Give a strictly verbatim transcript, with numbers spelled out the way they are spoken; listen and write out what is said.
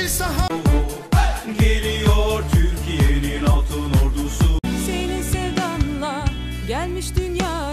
saha. Geliyor Türkiye'nin altın ordusu. Senin sevdanla gelmiş dünya.